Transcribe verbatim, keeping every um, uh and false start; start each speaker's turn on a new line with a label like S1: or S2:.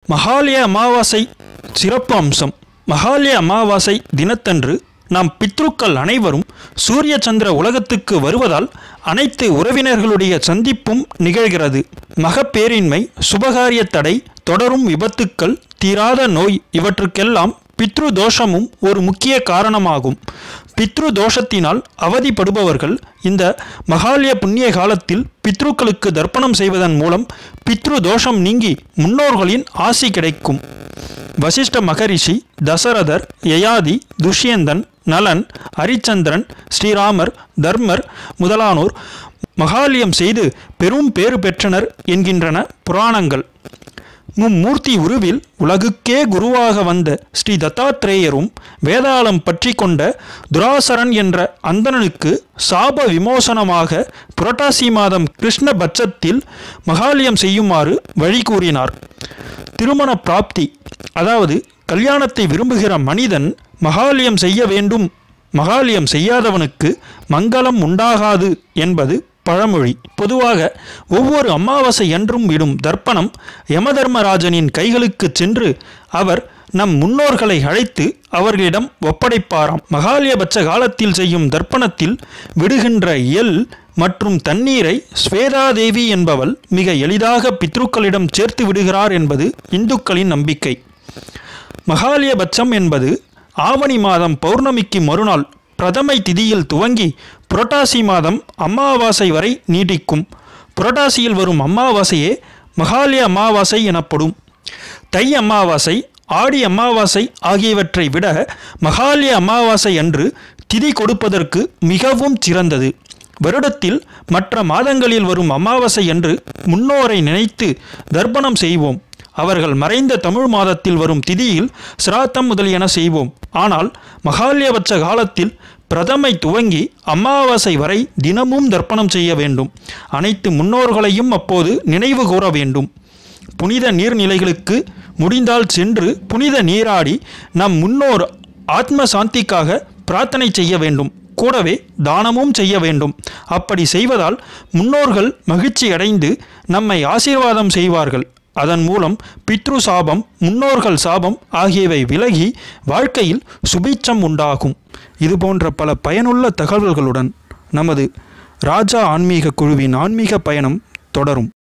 S1: மகாலய அமாவாசை சிறப்பு அம்சம். மகாலய அமாவாசை தினத்தன்று நாம் பித்ருக்கள் அனைவரும் சூரிய சந்திர உலகத்துக்கு வருவதால் அனைத்து உறவினர்களுடைய சந்திப்பும் நிகழ்கிறது. மகப்பேரின்மை, சுபகாரிய தடை, தொடரும் விபத்துக்கள், தீராத நோய் இவற்றுக்கெல்லாம் பித்ரு தோஷமும் ஒரு முக்கிய காரணமாகும். பித்ரு தோஷத்தினால் அவதிப்படுபவர்கள் இந்த மகாலய புண்ணிய காலத்தில் பித்ருக்களுக்கு தர்ப்பணம் செய்வதன் மூலம் பித்ரு தோஷம் நீங்கி முன்னோர்களின் ஆசி கிடைக்கும். வசிஷ்ட மகரிஷி, தசரதர், யயாதி, துஷ்யந்தன், நலன், ஹரிச்சந்திரன், ஸ்ரீராமர், தர்மர் முதலானோர் மகாலயம் செய்து பெரும் பேறு பெற்றனர் என்கின்றன புராணங்கள். மும்மூர்த்தி உருவில் உலகுக்கே குருவாக வந்த ஸ்ரீ தத்தாத்ரேயரும் வேதாளம் பற்றி கொண்ட துராசரன் என்ற அந்தணனுக்கு சாப விமோசனமாக புரட்டாசி மாதம் கிருஷ்ண பட்சத்தில் மகாலயம் செய்யுமாறு வழி கூறினார். திருமண பிராப்தி, அதாவது கல்யாணத்தை விரும்புகிற மனிதன் மகாலயம் செய்ய வேண்டும், மகாலயம் செய்யாதவனுக்கு மங்களம் உண்டாகாது என்பது பழமொழி. பொதுவாக ஒவ்வொரு அமாவாசை என்றும் விடும் தர்ப்பணம் யமதர்மராஜனின் கைகளுக்கு சென்று அவர் நம் முன்னோர்களை அழைத்து அவர்களிடம் ஒப்படைப்பாராம். மகாலயபட்ச காலத்தில் செய்யும் தர்ப்பணத்தில் விடுகின்ற எள் மற்றும் தண்ணீரை ஸ்வேதாதேவி என்பவள் மிக எளிதாக பித்ருக்களிடம் சேர்த்து விடுகிறார் என்பது இந்துக்களின் நம்பிக்கை. மகாலயபட்சம் என்பது ஆவணி மாதம் பௌர்ணமிக்கு மறுநாள் பிரதமை திதியில் துவங்கி புரட்டாசி மாதம் அமாவாசை வரை நீடிக்கும். புரட்டாசியில் வரும் அமாவாசையே மகாலய அமாவாசை எனப்படும். தை அமாவாசை, ஆடி அமாவாசை ஆகியவற்றை விட மகாலய அமாவாசை அன்று திதி கொடுப்பதற்கு மிகவும் சிறந்தது. வருடத்தில் மற்ற மாதங்களில் வரும் அமாவாசை அன்று முன்னோரை நினைத்து தர்ப்பணம் செய்வோம். அவர்கள் மறைந்த தமிழ் மாதத்தில் வரும் திதியில் சிராத்தம் முதலியன செய்வோம். ஆனால் மகாலயபட்ச காலத்தில் பிரதமை துவங்கி அமாவாசை வரை தினமும் தர்ப்பணம் செய்ய வேண்டும். அனைத்து முன்னோர்களையும் அப்போது நினைவு கூற வேண்டும். புனித நீர்நிலைகளுக்கு முடிந்தால் சென்று புனித நீராடி நம் முன்னோர் ஆத்ம சாந்திக்காக பிரார்த்தனை செய்ய வேண்டும். கூடவே தானமும் செய்ய வேண்டும். அப்படி செய்வதால் முன்னோர்கள் மகிழ்ச்சி அடைந்து நம்மை ஆசீர்வாதம் செய்வார்கள். அதன் மூலம் பித்ரு சாபம், முன்னோர்கள் சாபம் ஆகியவை விலகி வாழ்க்கையில் சுபீட்சம் உண்டாகும். இதுபோன்ற பல பயனுள்ள தகவல்களுடன் நமது ராஜா ஆன்மீக குழுவின் ஆன்மீக பயணம் தொடரும்.